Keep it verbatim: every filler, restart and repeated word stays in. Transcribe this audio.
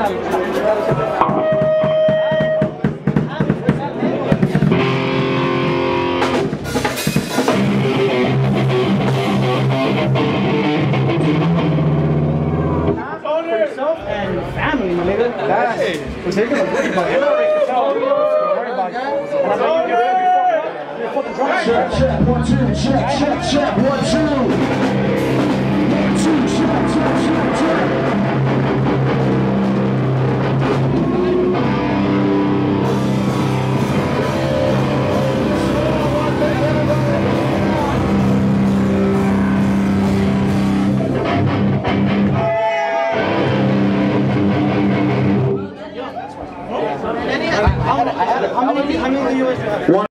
Family, my nigga. That's we're taking a break, but you're not ready to tell. Don't worry about it. And I'm making you ready before the drum. Check, check, one, two, check, check, check, one, two. One, two, check, check, check, check.